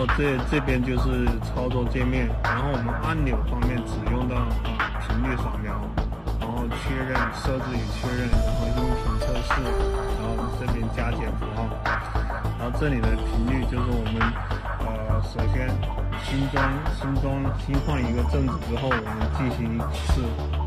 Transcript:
后这边就是操作界面，然后我们按钮方面只用到频率扫描，然后确认设置与确认，然后音频测试，然后这边加减符号，然后这里的频率就是我们首先新换一个正值之后，我们进行一次